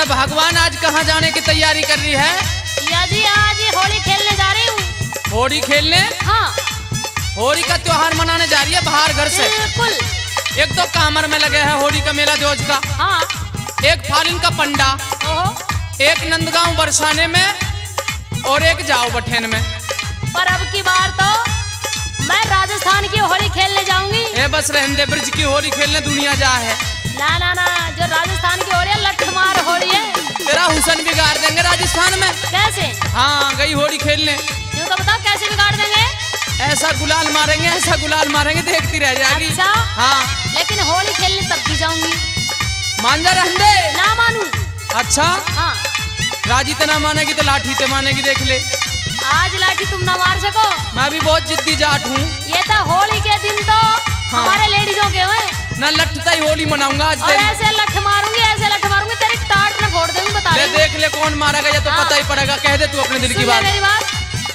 भगवान आज कहाँ जाने की तैयारी कर रही है? जी आज होली खेलने जा रही हूँ। होली खेलने? हाँ। होली का त्योहार मनाने जा रही है बाहर घर से? बिल्कुल। एक तो कामर में लगे है होली का मेला जोज का। हाँ। एक फालिन का पंडा, एक नंदगांव बरसाने में और एक जाओ बठेन में। पर अब की बार तो मैं राजस्थान की होली खेलने जाऊंगी। बस रहने ब्रिज की होली खेलने दुनिया जा है। ना ना ना, जो राजस्थान की होली है लठमार होली है। तेरा हुसन बिगाड़ देंगे राजस्थान में। कैसे? हाँ गई होली खेलने। यूँ तो बताओ कैसे बिगाड़ देंगे? ऐसा गुलाल मारेंगे, ऐसा गुलाल मारेंगे, देखती रह जाएगी। अच्छा? हाँ। लेकिन होली खेलने तब भी जाऊंगी। मान जा रहने। ना मानू। अच्छा? हाँ। राजी तो ना मानेगी तो लाठी ते मानेगी, देख ले। आज लाठी तुम ना मार सको। मैं भी बहुत जिद्दी जाट हूँ। ये तो होली के दिन तो हमारे लेडीजों के हुए ना लठता ही होली मनाऊंगा आज। और ऐसे लठ मारूंगी, ऐसे लठ मारूंगी तेरी टाट में फोड़ दूंगी। बता ले देख ले कौन मारेगा, ये तो पता ही पड़ेगा। कह दे तू अपने दिल की बात। मेरी बात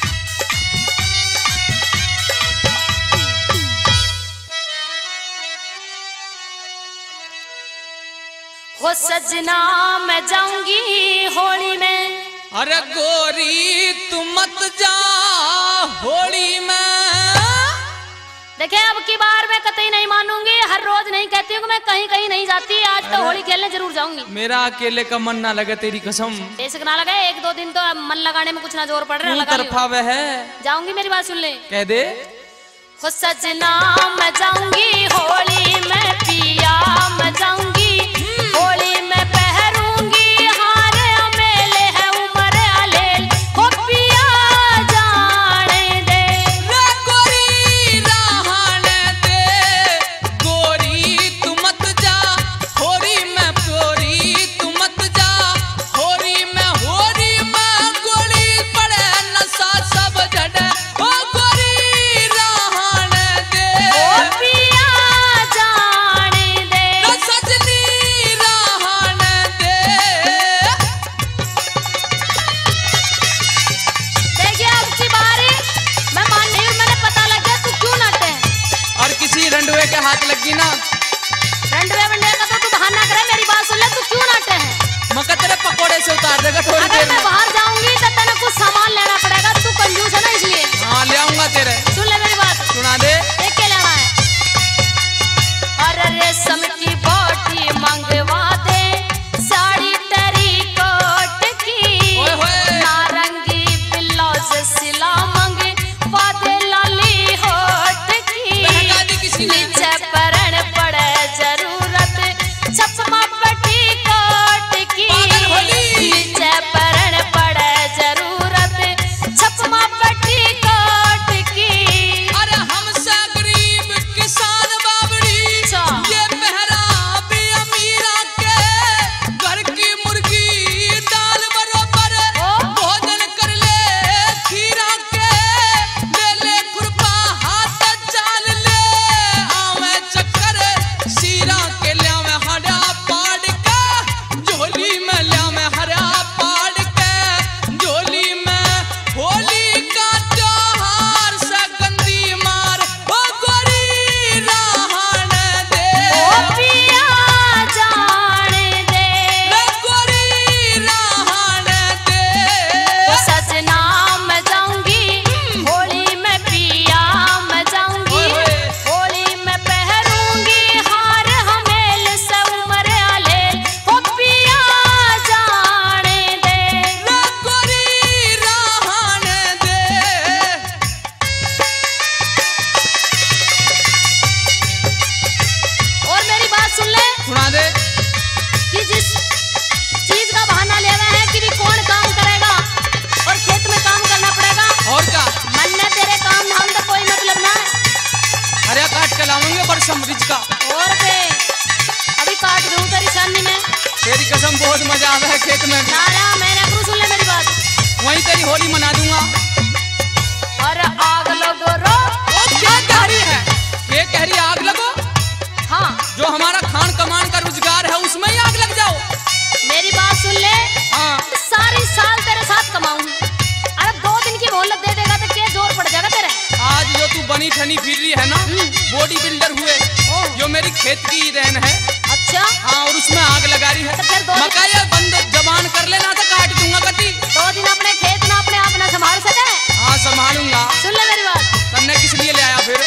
हो सजना, मैं जाऊंगी होली में। अरे गोरी तू मत जा होली में। देखिए अब की बार मैं कतई नहीं मानूंगी। हर रोज नहीं कहती हूँ कि मैं कहीं कहीं नहीं जाती। आज तो होली खेलने जरूर जाऊंगी। मेरा अकेले का मन ना लगे, तेरी कसम। ऐसे ना लगे, एक दो दिन तो मन लगाने में कुछ ना जोर पड़ रहा है। तरफा वह है। जाऊंगी, मेरी बात सुन ले। कह दे। हो सजना, मैं जाऊंगी होली में। पिया मैं जाऊंगी होली में। पहरूंगी हार मेले है उमर अलेल। हो पिया जाने दे। गोरी रहने दे, गोरी तू मत जा होली में। गोरी तू मत जा होली में। होली में गोली पड़े नशा सब झड़े। ओ गोरी रहने दे। ओ पिया जाने दे। सजनी रहने दे। देखिए अब की बारी मैं मान नहीं हूँ। मैंने पता लग गया तू क्यों नाटे है। और किसी रंडुए के हाथ लगी ना, रंडवे वंडवे का तो तू बहाना करे। मेरी बात सुन ले, तू क्यों नाटे है? मगर तेरे पकोड़े से उतार देगा थोड़ी अगर देर मैं में। बाहर जाऊंगी तो तेरे कुछ सामान लेना पड़ेगा। तू कंजूस है ना, इसलिए। हाँ ले आऊंगा तेरे। सुन ले मेरी बात। सुना दे। देख के लेना है। अरे रेशम की बोटी मंगवा दे, साड़ी टेरीकोट की। ओए होए। नारंगी ब्लाउज सिला मंगवा दे, लाली होठ की। महंगा दी किसी ने। नीचे परण पड़े जरूरत छपमा पेटीकोट की। पागल भोली। नीचे परण पड़े जरूरत छपमा पेटीकोट की। अरे हमसे गरीब किसान बाबड़ी, अच्छा। ये मेहराब अमीरा के घर की मुर्गी दाल बरोबर। ओ। भोजन कर ले खीरा के, ले ले खुरपा हाथ चाल ले। आवे चक्कर सीरा के ल्यावे हरा पाड़ के, झोली में ल्यावे हरा पाड़ के। झोली में होली का त्योहार से गंदी मार। ओ गोरी रहने दे। ओ पिया जाने दे। गोरी रहने दे। ओ सजना, मैं जाऊंगी होली में। पिया मैं जाऊंगी ओए होए। होली में। पहरूंगी हार हमेल से उमर अलेल। ओ पिया जाने दे। गोरी रहने दे। और मेरी बात सुन ले सुना दे। कि जिस चीज का बहाना ले रहे हैं कि भी कौन काम करेगा और खेत में काम करना पड़ेगा। और क्या? मन ने तेरे काम धाम का कोई मतलब ना है। हरे काट के लाऊंगे बरसम ब्रिज का। और पे अभी काट दूं तेरी छानी में। तेरी कसम बहुत मजा आवे है खेत में। ना ना, मैंने क्यों सुन ले मेरी बात। वहीं तेरी होली मना दूंगा। और आग लगो रो। क्या कह रही है? ये कह रही आग लगो। हाँ जो हमारा खान कमान का रोजगार है उसमें ही आग लग जाओ। मेरी बात सुन ले। हाँ। सारी साल तेरे साथ कमाऊंगी। अरे 2 दिन की मोहलत दे देगा तो क्या जोर पड़ जाएगा तेरे। आज जो तू बनी ठनी फिर रही है ना, बॉडी बिल्डर हुए, जो मेरी खेत की रहन है। अच्छा हाँ, और उसमें आग लगा रही है। तो फिर दो मका ये बंद जबान कर लेना तो काट दूंगा कति। 2 दिन अपने खेत ना अपने आप ना संभाल सके। हाँ संभालूंगा। सुन ले मेरी बात। तन्ने किस लिए ले आया फिर?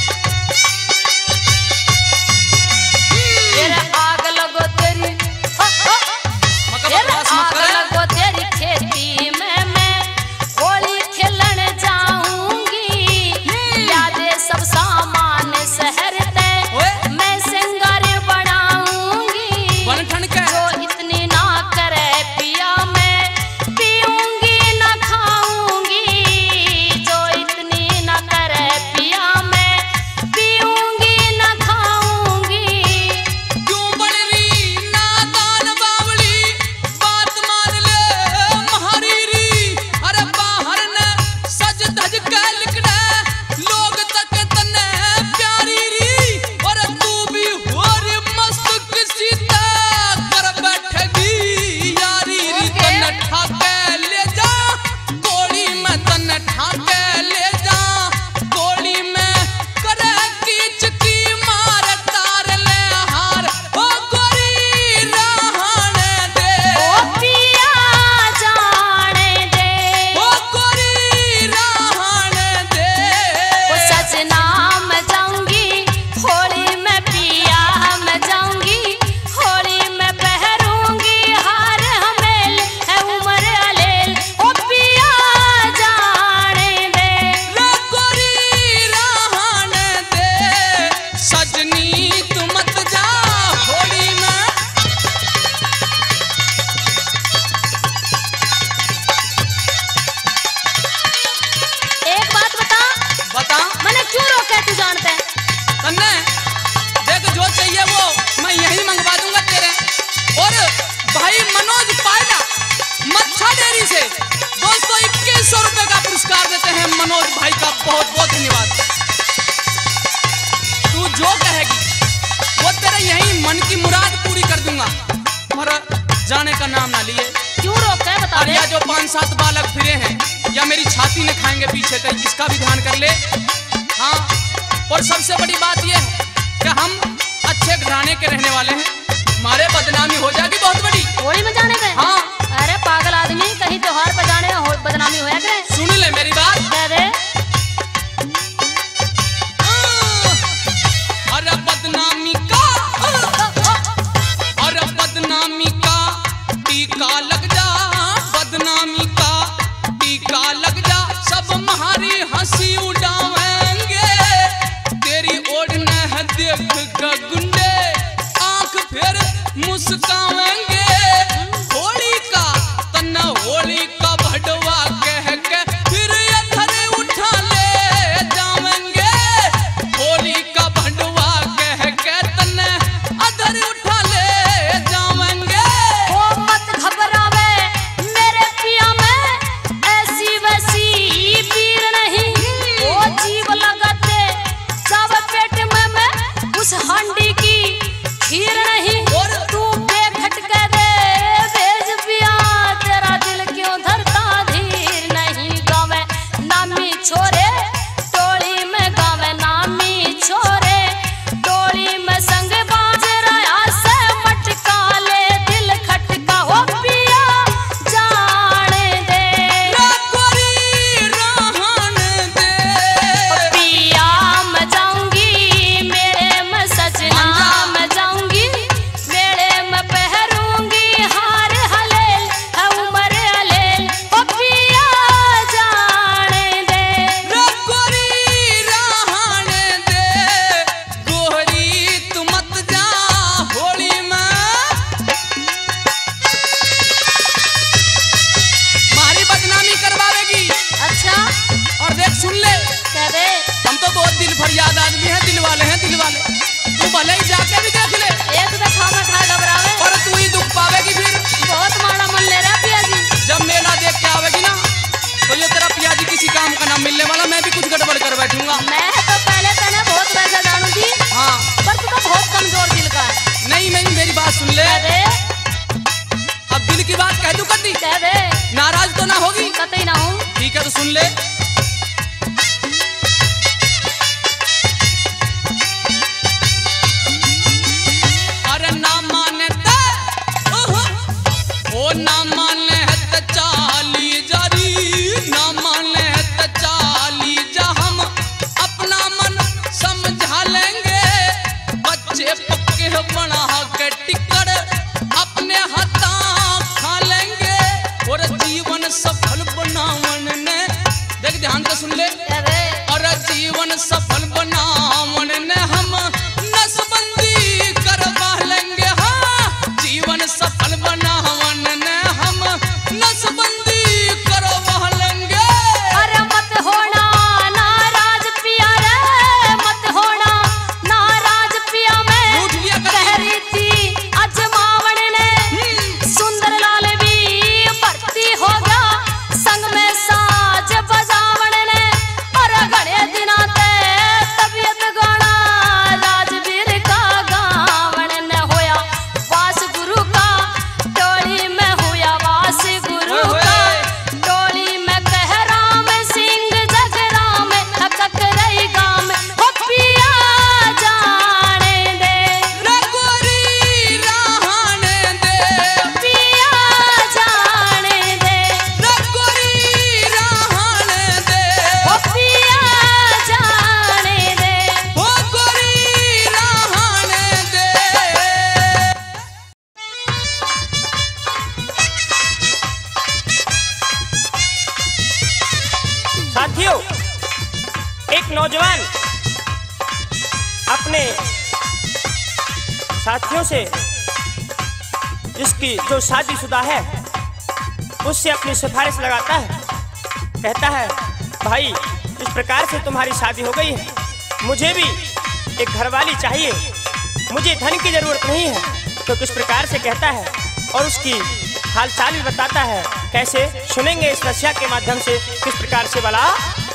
तेरे आग लगो तेरी मका तेरे बकवास मत आग कर। लगो तेरी खेती में मैं होली खेलन जाऊंगी। यादे सब सामान शहर ते ओए मैं सिंगार बनाऊंगी। बन ठन के जो इतनी ना करे पिया मैं पीऊंगी ना खाऊंगी। जो इतनी ना करे पिया मैं पीऊंगी ना खाऊंगी। क्यों बन रही नादान बावली, बात मान ले महारीरी। अरे बाहर न सज धज के लिखना लोग तक तन्ने प्यारी री। और तू भी हो रे मस्त किसी तक कर बैठेगी यारी री। तन्ने ठाके ले जा गोली में, तन्ने ठाके ले जा गोली में। करे कीच की मार तार ले हार ओ गोरी रहने दे। ओ पिया जाने दे ओ गोरी रहने दे। ओ सजना मैं जाऊंगी होली में पिया मैं जाऊंगी। होली में पहरूंगी हार हमेल है उम्र अलेल। ओ पिया जाने दे ले गोरी रहने दे। सजनी तू मत जा होली में। एक बात बता बता मैंने क्यों रोका है तू जानते है? तन्ने देख जो चाहिए वो मैं यही मंगवा दूंगा तेरे। और भाई मनोज पायला मच्छा डेयरी से दोस्तों 2100 रुपए का पुरस्कार देते हैं मनोज भाई का बहुत बहुत धन्यवाद। तू जो कहेगी वो तेरे यही मन की मुराद पूरी कर दूंगा। और जाने का नाम ना लिए। क्यों रोका है बता और दे। या जो 5-7 बालक फिरे हैं या मेरी छाती ने खाएंगे पीछे तक, इसका भी ध्यान कर ले। हाँ, और सबसे बड़ी बात यह है कि हम अच्छे घराने के रहने वाले हैं। हमारे बदनामी हो जाएगी बहुत बड़ी। होली में जाने गए? हाँ अरे पागल आदमी कहीं त्योहार पर जाने बदनामी होया करे। सुन ले मेरी बात। कह दे अरे बदनामी का, अरे बदनामी का टीका लग जा। बदनामी का टीका लग जा। सब तुम्हारी हंसी उड़ावेंगे। तेरी ओढ़ना है देख के गुंडे आंख फिर मुस्कावेंगे। होली का तना होली का भडवा कह के फिर अधर उठा ले जावेंगे। होली का भडवा कह के तना अधर उठा ले जावेंगे। ओ मत घबरावे मेरे पिया में ऐसी वैसी पीर नहीं। ओ जीव लगाते सब पेट में मैं उस हांडी की खीर नहीं। और तू बेखट कह दे भेज पिया तेरा दिल क्यों धरता धीर नहीं। गावे नामी छोरे टोली में, गावे नामी छोरे टोली में संग बाज रहा से मटका ले दिल खटका। हो पिया जाने दे ना कोरी रहने दे। पिया मैं जाऊंगी मेरे में सजना मैं जाऊंगी। मेरे में पहरूंगी हार हलेल है उम्र अलेल। ओ पिया जाने दे ना कोरी रहने दे। गोरी तू मत जा होली में। मारी बदनामी करवावेगी। अच्छा और देख सुन ले, कह दे हम तो बहुत दिल फरियाद आदमी हैं, दिल वाले हैं, दिल वाले। तू भले ही जाके भी देख ले एक दफा में खा घबरावे और तू ही दुख पावेगी फिर। बहुत माड़ा मन ले रहा पिया जी। जब मेला देख के आवेगी ना तो ये तेरा पिया जी किसी काम का ना मिलने वाला। मैं भी कुछ गड़बड़ कर बैठूंगा। मैं तो पहले तने बहुत वैसा जानू थी हाँ पर तू तो बहुत कमजोर दिल का है। नहीं नहीं मेरी बात सुन ले। कह दे अब दिल की बात कह दूं कर दी, कह दे नाराज तो ना होगी? कतई ना हूँ। ठीक है तो सुन ले। अरे ध्यान से सुन ले। अरे और जीवन सफल बनावन ने हम नसबंदी करवा लेंगे। हाँ जीवन सफल बनावन ने हम नसबंदी करवा लेंगे। अरे मत होना नाराज पिया रे, मत होना नाराज पिया। मैं कह रही थी अजमावण ने सुंदर लाल भी भर्ती हो गया संग में साज बजावण ने। और घड़े दिना ते तबीयत गाना राजवीर का गावण ने होया वास गुरु का टोली में होया वास गुरु का टोली में कह राम सिंह जग राम हकक रही गाम हो पिया जाने दे रघुरी रहने दे पिया जाने दे रघुरी रहने दे हो पिया जाने दे। ओ गोरी रहने दे। साथियों, एक नौजवान अपने साथियों से जिसकी जो शादीशुदा है उससे अपनी सिफारिश लगाता है। कहता है भाई इस प्रकार से तुम्हारी शादी हो गई है, मुझे भी एक घरवाली चाहिए, मुझे धन की जरूरत नहीं है। तो किस प्रकार से कहता है और उसकी हालचाल भी बताता है। कैसे सुनेंगे इस रसिया के माध्यम से किस प्रकार से भला।